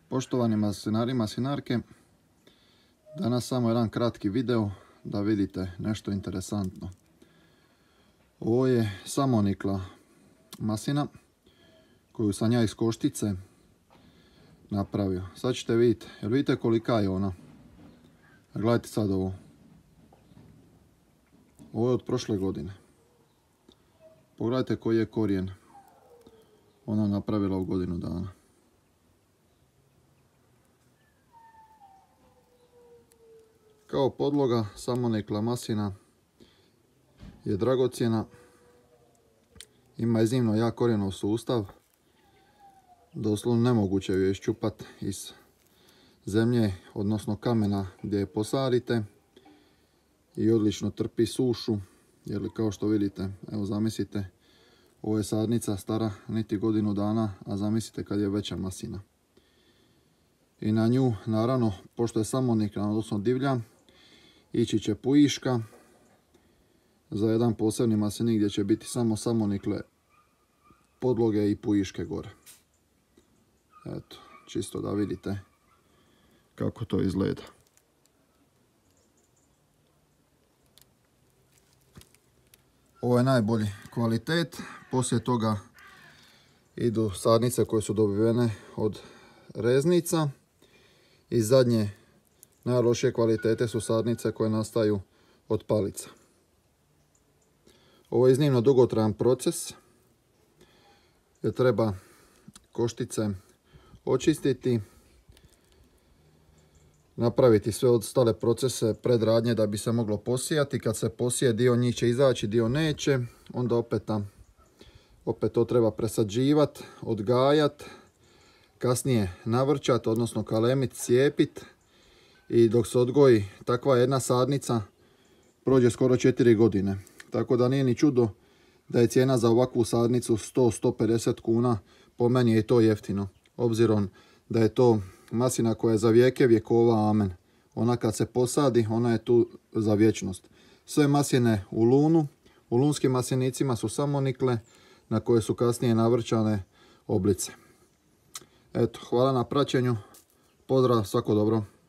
Poštovani maslinari i maslinarke, danas samo jedan kratki video da vidite nešto interesantno. Ovo je samonikla maslina koju sam ja iz Koštice napravio. Sad ćete vidjeti, jel vidite kolika je ona? Gledajte sad ovo. Ovo je od prošle godine. Pogledajte koji je korijen ona napravila u godinu dana. Kao podloga samonikla maslina je dragocjena, ima iznimno jak korijenov sustav, doslovno nemoguće ju je iščupati iz zemlje, odnosno kamena gdje je posadite, i odlično trpi sušu, jer kao što vidite, evo zamislite, ovo je sadnica stara niti godinu dana, a zamislite kad je veća maslina. I na nju, naravno, pošto je samonikla, odnosno divlja, ići će pujiška za jedan posebni maslinik gdje će biti samo samonikle podloge i pujiške gore. Eto, čisto da vidite kako to izgleda. Ovo je najbolji kvalitet, poslije toga idu sadnice koje su dobivene od reznica i zadnje najlošije kvalitete su sadnice koje nastaju od palica. Ovo je iznimno dugotrajan proces jer treba koštice očistiti, napraviti sve ostale procese predradnje da bi se moglo posijati. Kad se posije, dio njih će izaći, dio neće, onda opet to treba presađivati, odgajati, kasnije navrčati, odnosno kalemit, cijepit. I dok se odgoji takva jedna sadnica, prođe skoro 4 godine. Tako da nije ni čudo da je cijena za ovakvu sadnicu 100-150 kuna, po meni je i to jeftino. Obzirom da je to maslina koja je za vijeke vjekova, amen. Ona kad se posadi, ona je tu za vječnost. Sve masline u lunu, u lunskim maslinicima su samonikle na koje su kasnije navrčane oblice. Eto, hvala na praćenju, pozdrav, svako dobro.